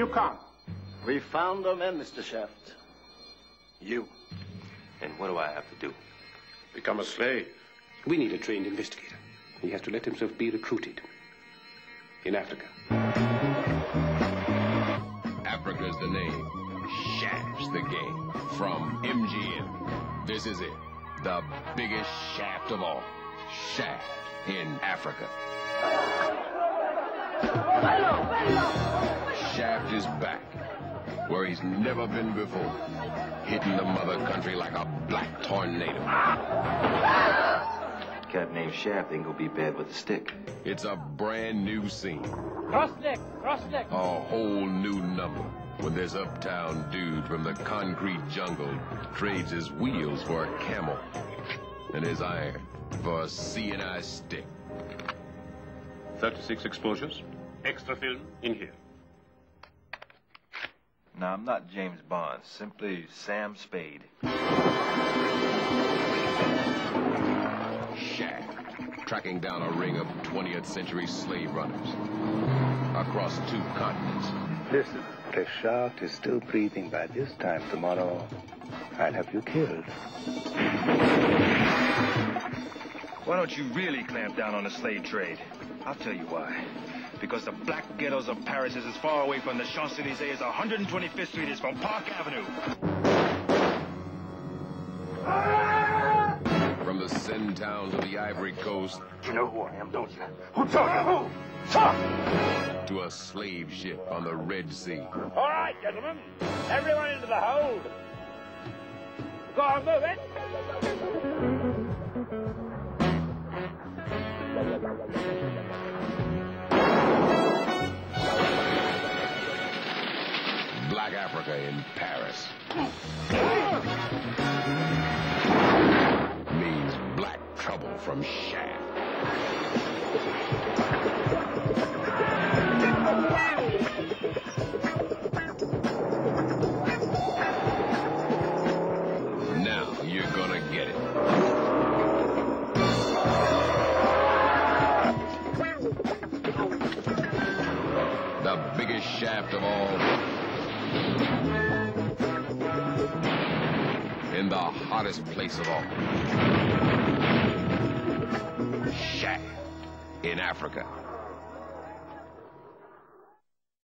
you come? We found our men, Mr. Shaft. You. And what do I have to do? Become a slave. We need a trained investigator. He has to let himself be recruited. In Africa. Africa's the name. Shaft's the game. From MGM. This is it. The biggest shaft of all. Shaft in Africa. Shaft is back, where he's never been before, hitting the mother country like a black tornado. Cat named Shaft ain't gonna be bad with a stick. It's a brand new scene. Cross neck, cross neck. A whole new number. When this uptown dude from the concrete jungle trades his wheels for a camel and his iron for a C&I stick. 36 exposures. Extra film in here. Now, I'm not James Bond, simply Sam Spade. Shaft, tracking down a ring of 20th century slave runners across 2 continents. Listen, if Shaft is still breathing by this time tomorrow, I'll have you killed. Why don't you really clamp down on the slave trade? I'll tell you why. Because the black ghettos of Paris is as far away from the Champs-Élysées as 125th Street is from Park Avenue. From the Sin towns of the Ivory Coast. You know who I am, don't you? Who told you? Who? Talk! To a slave ship on the Red Sea. All right, gentlemen. Everyone into the hold. Go on, move it. Black Africa in Paris. Means black trouble from Shaft. Now you're gonna get it. The biggest shaft of all. In the hottest place of all. Shaft in Africa.